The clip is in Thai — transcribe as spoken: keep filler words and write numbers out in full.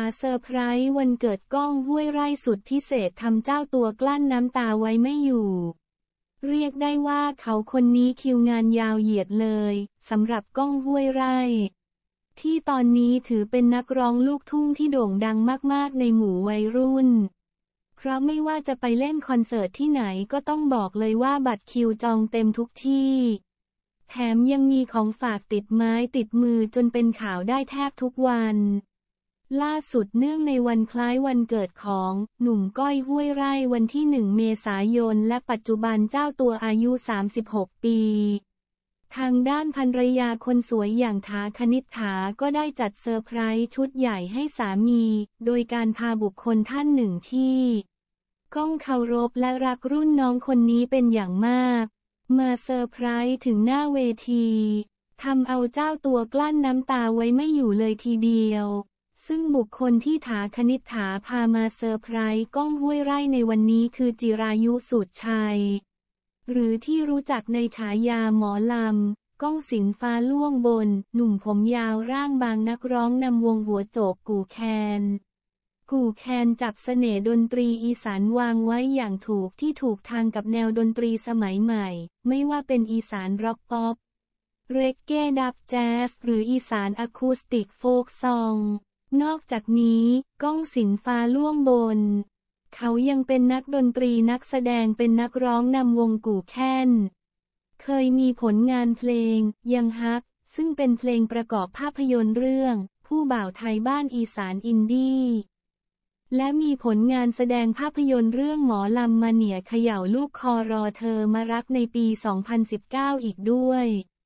เซอร์ไพรส์วันเกิดก้องห้วยไร่สุดพิเศษทำเจ้าตัวกลั้นน้ำตาไว้ไม่อยู่เรียกได้ว่าเขาคนนี้คิวงานยาวเหยียดเลยสำหรับก้องห้วยไร่ที่ตอนนี้ถือเป็นนักร้องลูกทุ่งที่โด่งดังมากๆในหมู่วัยรุ่นเพราะไม่ว่าจะไปเล่นคอนเสิร์ตที่ไหนก็ต้องบอกเลยว่าบัตรคิวจองเต็มทุกที่แถมยังมีของฝากติดไม้ติดมือจนเป็นข่าวได้แทบทุกวันล่าสุดเนื่องในวันคล้ายวันเกิดของหนุ่มก้อยห้วยไร่วันที่หนึ่งเมษายนและปัจจุบันเจ้าตัวอายุสามสิบหกปีทางด้านภรรยาคนสวยอย่างถาคณิษฐาก็ได้จัดเซอร์ไพรส์ชุดใหญ่ให้สามีโดยการพาบุคคลท่านหนึ่งที่ก้องเคารพและรักรุ่นน้องคนนี้เป็นอย่างมากมาเซอร์ไพรส์ถึงหน้าเวทีทำเอาเจ้าตัวกลั้นน้ำตาไว้ไม่อยู่เลยทีเดียวซึ่งบุคคลที่ถาคณิษฐาพามาเซอร์ไพรส์ก้องห้วยไร่ในวันนี้คือจิรายุสูตรชัยหรือที่รู้จักในฉายาหมอลำก้องสิงฟ้าล่วงบนหนุ่มผมยาวร่างบางนักร้องนำวงหัวโจกกู่แคนกู่แคนจับเสน่ห์ดนตรีอีสานวางไว้อย่างถูกที่ถูกทางกับแนวดนตรีสมัยใหม่ไม่ว่าเป็นอีสานร็อกป๊อปเรกเก้ดับแจ๊สหรืออีสานอะคูสติกโฟล์คซองนอกจากนี้ก้องสิงฟ้าล่วงบนเขายังเป็นนักดนตรีนักแสดงเป็นนักร้องนำวงกู่แค้นเคยมีผลงานเพลงยังฮักซึ่งเป็นเพลงประกอบภาพยนตร์เรื่องผู้บ่าวไทยบ้านอีสานอินดี้และมีผลงานแสดงภาพยนตร์เรื่องหมอลำมาเหนี่ยเขย่าลูกคอรอเธอมารักในปี สองพันสิบเก้า อีกด้วย